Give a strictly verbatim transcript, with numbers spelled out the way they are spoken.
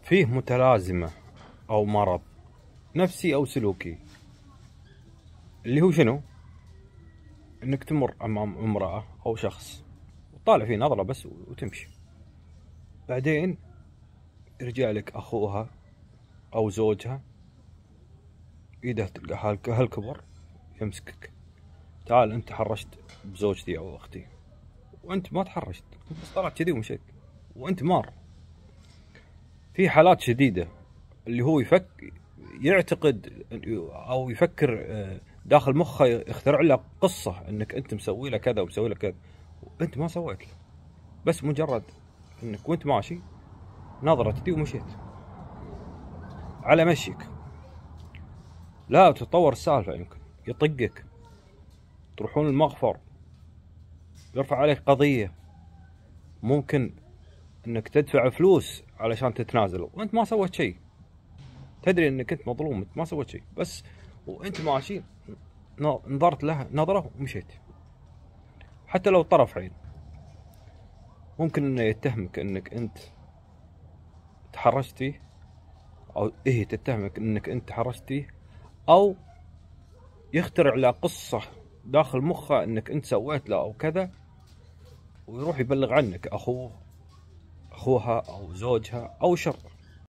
فيه متلازمة أو مرض نفسي أو سلوكي، اللي هو شنو؟ إنك تمر أمام امرأة أو شخص وطالع فيه نظرة بس وتمشي، بعدين يرجع لك أخوها أو زوجها إيده تلقى هالكبر يمسكك، تعال أنت حرشت بزوجتي أو أختي، وأنت ما تحرشت، بس طلعت كذي ومشيت وأنت مار. في حالات شديدة اللي هو يفك يعتقد او يفكر داخل مخه، يخترع له قصه انك انت مسوي له كذا ومسوي له كذا، وانت ما سويت له، بس مجرد انك وانت ماشي نظرت دي ومشيت على مشيك. لا تتطور السالفه، يمكن يطقك، تروحون المغفر، يرفع عليك قضيه، ممكن انك تدفع فلوس علشان تتنازل وانت ما سويت شيء، تدري انك انت مظلوم، انت ما سويت شيء، بس وانت ماشي نظرت له نظره ومشيت. حتى لو طرف عين ممكن انه يتهمك انك انت تحرشت فيه، او ايه تتهمك انك انت تحرشت فيه، او يخترع له قصه داخل مخه انك انت سويت له او كذا، ويروح يبلغ عنك اخوه اخوها او زوجها او شر.